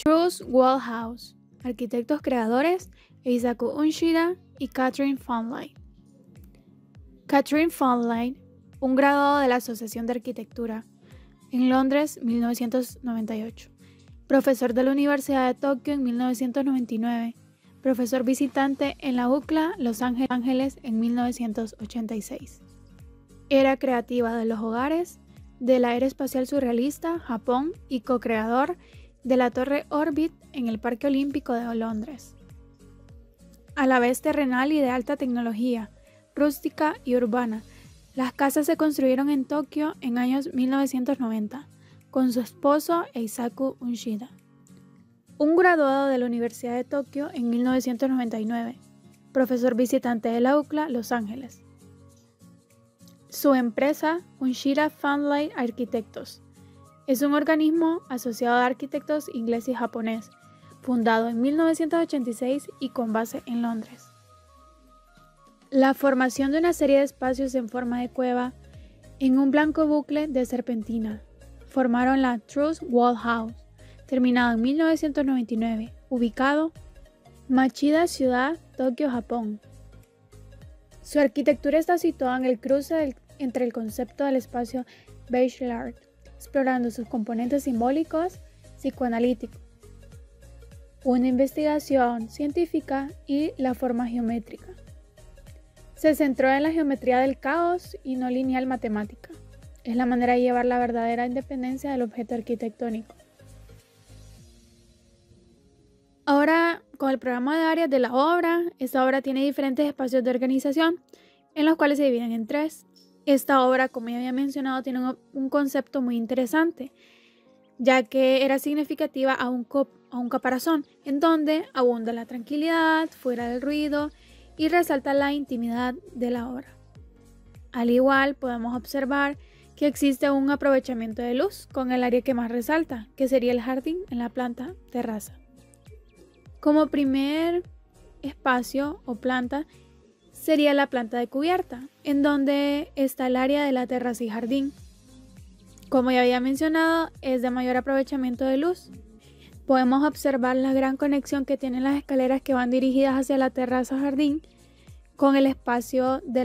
Truls Wallhaus, arquitectos creadores, Eisaku Unshida y Catherine Funlight. Catherine Funlight, un graduado de la Asociación de Arquitectura, en Londres, 1998. Profesor de la Universidad de Tokio en 1999. Profesor visitante en la UCLA, Los Ángeles, en 1986. Era creativa de los hogares, de la era espacial surrealista, Japón, y co-creador de la Torre Orbit en el Parque Olímpico de Londres. A la vez terrenal y de alta tecnología, rústica y urbana, las casas se construyeron en Tokio en años 1990, con su esposo Eisaku Unshida. Un graduado de la Universidad de Tokio en 1999, profesor visitante de la UCLA, Los Ángeles. Su empresa, Unshida Funlight Arquitectos, es un organismo asociado de arquitectos inglés y japonés, fundado en 1986 y con base en Londres. La formación de una serie de espacios en forma de cueva en un blanco bucle de serpentina formaron la Truls Wallhaus, terminado en 1999, ubicado Machida Ciudad, Tokio, Japón. Su arquitectura está situada en el cruce entre el concepto del espacio Beige Art, explorando sus componentes simbólicos, psicoanalíticos, una investigación científica y la forma geométrica. Se centró en la geometría del caos y no lineal matemática. Es la manera de llevar la verdadera independencia del objeto arquitectónico. Ahora, con el programa de áreas de la obra, esta obra tiene diferentes espacios de organización, en los cuales se dividen en 3. Esta obra, como ya había mencionado, tiene un concepto muy interesante, ya que era significativa a un caparazón, en donde abunda la tranquilidad, fuera del ruido, y resalta la intimidad de la obra. Al igual, podemos observar que existe un aprovechamiento de luz con el área que más resalta, que sería el jardín en la planta terraza. Como primer espacio o planta sería la planta de cubierta, en donde está el área de la terraza y jardín. Como ya había mencionado, es de mayor aprovechamiento de luz. Podemos observar la gran conexión que tienen las escaleras que van dirigidas hacia la terraza jardín con el espacio de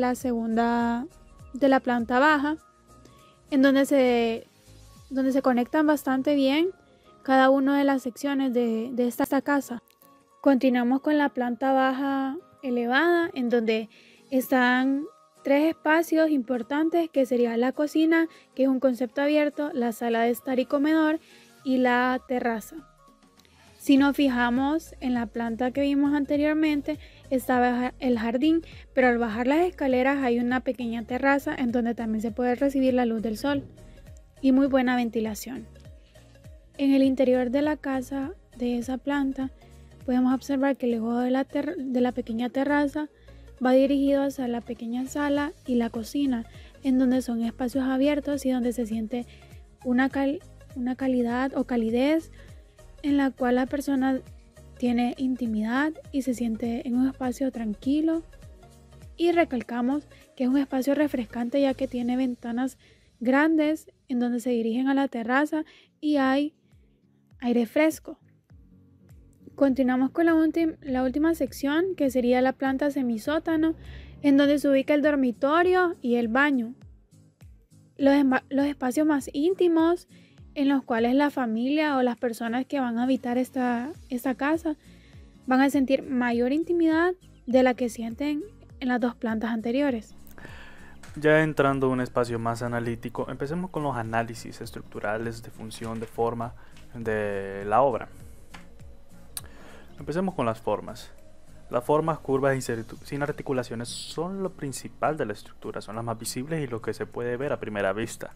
la planta baja, en donde se conectan bastante bien cada una de las secciones de esta casa. Continuamos con la planta baja elevada, en donde están 3 espacios importantes, que sería la cocina, que es un concepto abierto, la sala de estar y comedor, y la terraza. Si nos fijamos en la planta que vimos anteriormente, estaba el jardín, pero al bajar las escaleras hay una pequeña terraza en donde también se puede recibir la luz del sol y muy buena ventilación. En el interior de la casa de esa planta podemos observar que luego de la pequeña terraza va dirigido hacia la pequeña sala y la cocina, en donde son espacios abiertos y donde se siente una calidad o calidez, en la cual la persona tiene intimidad y se siente en un espacio tranquilo. Y recalcamos que es un espacio refrescante, ya que tiene ventanas grandes en donde se dirigen a la terraza y hay aire fresco. Continuamos con la última sección, que sería la planta semisótano, en donde se ubica el dormitorio y el baño. Los espacios más íntimos, en los cuales la familia o las personas que van a habitar esta casa van a sentir mayor intimidad de la que sienten en las 2 plantas anteriores. Ya entrando a un espacio más analítico, empecemos con los análisis estructurales de función, de forma de la obra. Empecemos con las formas. Las formas, curvas y sin articulaciones son lo principal de la estructura, son las más visibles y lo que se puede ver a primera vista,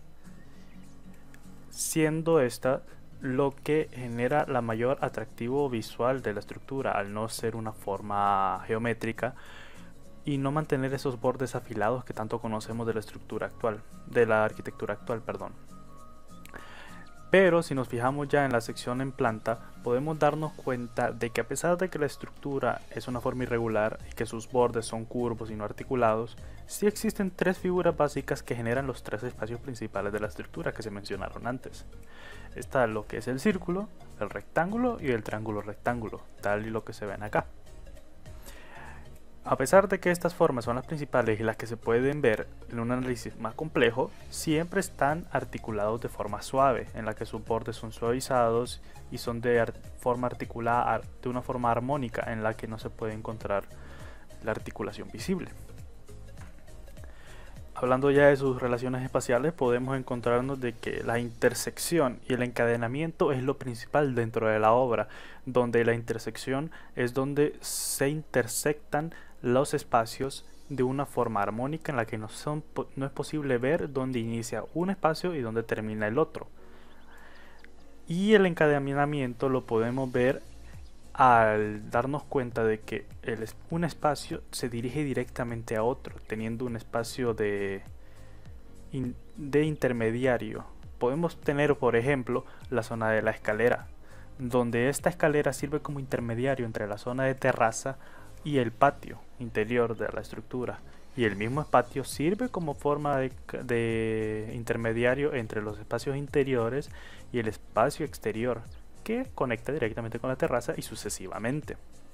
siendo esta lo que genera la mayor atractivo visual de la estructura, al no ser una forma geométrica y no mantener esos bordes afilados que tanto conocemos de la arquitectura actual, perdón. Pero si nos fijamos ya en la sección en planta, podemos darnos cuenta de que a pesar de que la estructura es una forma irregular y que sus bordes son curvos y no articulados, sí existen 3 figuras básicas que generan los 3 espacios principales de la estructura que se mencionaron antes. Está lo que es el círculo, el rectángulo y el triángulo rectángulo, tal y lo que se ven acá. A pesar de que estas formas son las principales y las que se pueden ver en un análisis más complejo, siempre están articulados de forma suave, en la que sus bordes son suavizados y son de forma articulada de una forma armónica en la que no se puede encontrar la articulación visible. Hablando ya de sus relaciones espaciales, podemos encontrarnos de que la intersección y el encadenamiento es lo principal dentro de la obra, donde la intersección es donde se intersectan los espacios de una forma armónica en la que no es posible ver dónde inicia un espacio y dónde termina el otro. Y el encadenamiento lo podemos ver al darnos cuenta de que un espacio se dirige directamente a otro, teniendo un espacio de intermediario. Podemos tener, por ejemplo, la zona de la escalera, donde esta escalera sirve como intermediario entre la zona de terraza y el patio interior de la estructura, y el mismo patio sirve como forma de intermediario entre los espacios interiores y el espacio exterior, que conecta directamente con la terraza y sucesivamente.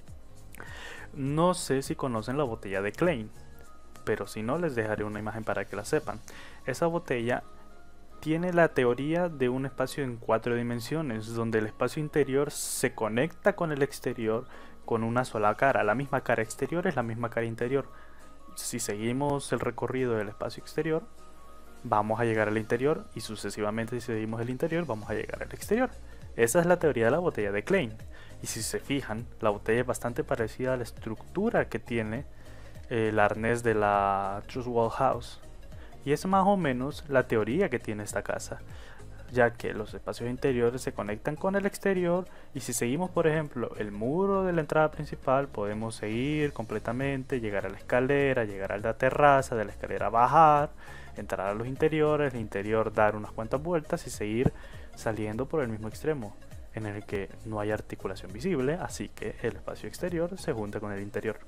No sé si conocen la botella de Klein, pero si no, les dejaré una imagen para que la sepan. Esa botella tiene la teoría de un espacio en 4 dimensiones, donde el espacio interior se conecta con el exterior con una sola cara. La misma cara exterior es la misma cara interior. Si seguimos el recorrido del espacio exterior, vamos a llegar al interior, y sucesivamente si seguimos el interior, vamos a llegar al exterior. Esa es la teoría de la botella de Klein. Y si se fijan, la botella es bastante parecida a la estructura que tiene el arnés de la Truss Wall House. Y es más o menos la teoría que tiene esta casa, ya que los espacios interiores se conectan con el exterior, y si seguimos, por ejemplo, el muro de la entrada principal, podemos seguir completamente, llegar a la escalera, llegar a la terraza, de la escalera bajar, entrar a los interiores, el interior dar unas cuantas vueltas y seguir saliendo por el mismo extremo, en el que no hay articulación visible, así que el espacio exterior se junta con el interior.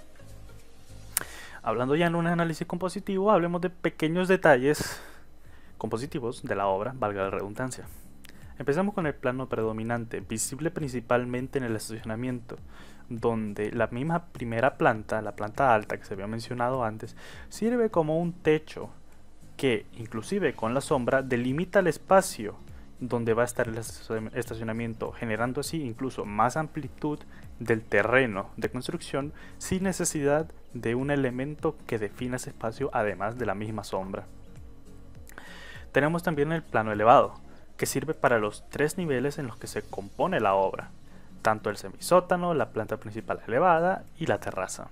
Hablando ya en un análisis compositivo, hablemos de pequeños detalles compositivos de la obra, valga la redundancia. Empezamos con el plano predominante, visible principalmente en el estacionamiento, donde la misma primera planta, la planta alta que se había mencionado antes, sirve como un techo que, inclusive con la sombra, delimita el espacio donde va a estar el estacionamiento, generando así incluso más amplitud del terreno de construcción sin necesidad de un elemento que defina ese espacio, además de la misma sombra. Tenemos también el plano elevado, que sirve para los 3 niveles en los que se compone la obra, tanto el semisótano, la planta principal elevada y la terraza.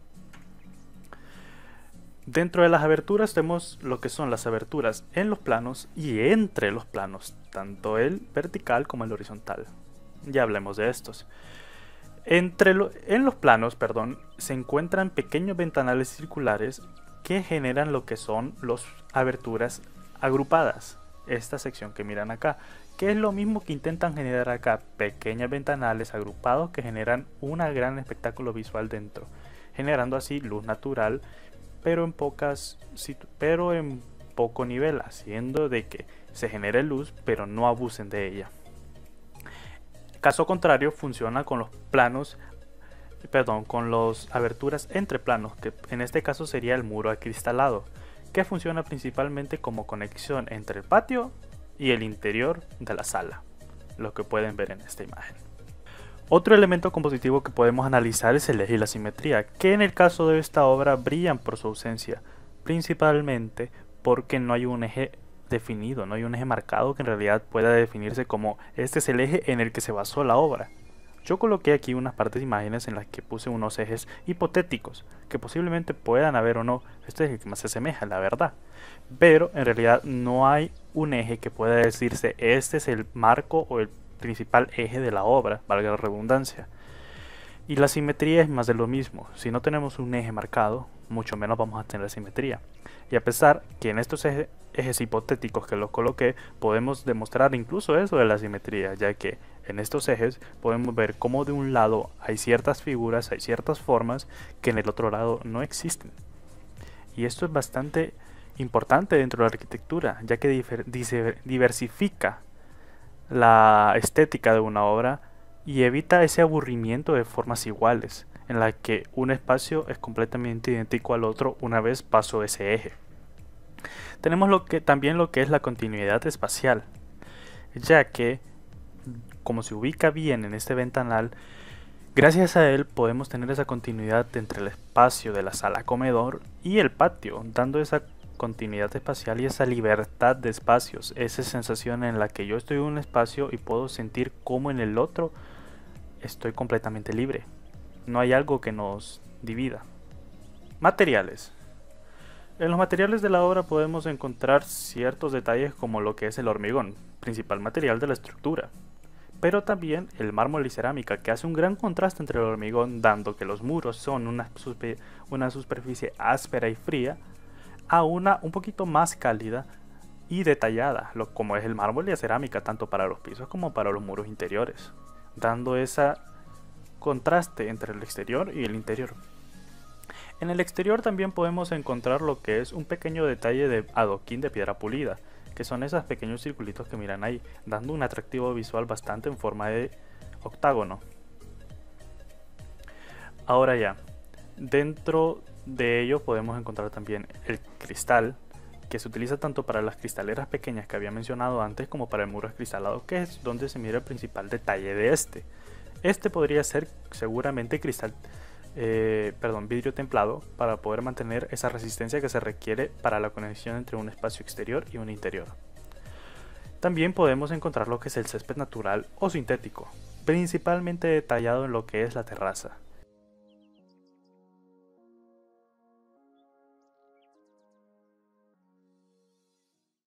Dentro de las aberturas tenemos lo que son las aberturas en los planos y entre los planos, tanto el vertical como el horizontal. Ya hablemos de estos. En los planos, se encuentran pequeños ventanales circulares que generan lo que son las aberturas agrupadas, esta sección que miran acá, que es lo mismo que intentan generar acá, pequeños ventanales agrupados que generan un gran espectáculo visual dentro, generando así luz natural, pero en poco nivel, haciendo de que se genere luz pero no abusen de ella. Caso contrario funciona con los con las aberturas entre planos, que en este caso sería el muro acristalado, que funciona principalmente como conexión entre el patio y el interior de la sala, lo que pueden ver en esta imagen. Otro elemento compositivo que podemos analizar es el eje y la simetría, que en el caso de esta obra brillan por su ausencia, principalmente porque no hay un eje definido, no hay un eje marcado que en realidad pueda definirse como este es el eje en el que se basó la obra. Yo coloqué aquí unas partes de imágenes en las que puse unos ejes hipotéticos, que posiblemente puedan haber o no, este es el que más se asemeja, la verdad. Pero en realidad no hay un eje que pueda decirse este es el marco o el principal eje de la obra, valga la redundancia. Y la simetría es más de lo mismo. Si no tenemos un eje marcado, mucho menos vamos a tener simetría. Y a pesar que en estos ejes hipotéticos que los coloqué, podemos demostrar incluso eso de la simetría, ya que en estos ejes podemos ver cómo de un lado hay ciertas figuras, hay ciertas formas que en el otro lado no existen. Y esto es bastante importante dentro de la arquitectura, ya que diversifica la estética de una obra y evita ese aburrimiento de formas iguales, en la que un espacio es completamente idéntico al otro una vez pasó ese eje. Tenemos también lo que es la continuidad espacial, ya que, como se ubica bien en este ventanal, gracias a él podemos tener esa continuidad entre el espacio de la sala comedor y el patio, dando esa continuidad espacial y esa libertad de espacios, esa sensación en la que yo estoy en un espacio y puedo sentir como en el otro estoy completamente libre. No hay algo que nos divida. Materiales. En los materiales de la obra podemos encontrar ciertos detalles como lo que es el hormigón, principal material de la estructura, pero también el mármol y cerámica, que hace un gran contraste entre el hormigón, dando que los muros son una superficie áspera y fría, a una un poquito más cálida y detallada, como es el mármol y la cerámica, tanto para los pisos como para los muros interiores, dando ese contraste entre el exterior y el interior. En el exterior también podemos encontrar lo que es un pequeño detalle de adoquín de piedra pulida, que son esos pequeños circulitos que miran ahí, dando un atractivo visual bastante en forma de octágono. Ahora ya, dentro de ello podemos encontrar también el cristal, que se utiliza tanto para las cristaleras pequeñas que había mencionado antes como para el muro acristalado, que es donde se mira el principal detalle de este. Este podría ser seguramente vidrio templado, para poder mantener esa resistencia que se requiere para la conexión entre un espacio exterior y un interior. También podemos encontrar lo que es el césped natural o sintético, principalmente detallado en lo que es la terraza.